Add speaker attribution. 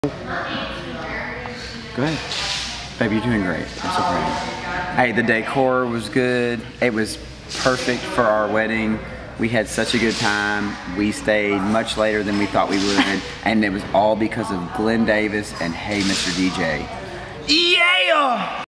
Speaker 1: Go ahead. Baby, you're doing great. I'm so proud of you. Hey, the decor was good. It was perfect for our wedding. We had such a good time. We stayed much later than we thought we would. And it was all because of Glenn Davis and Hey Mr. DJ. Yeah!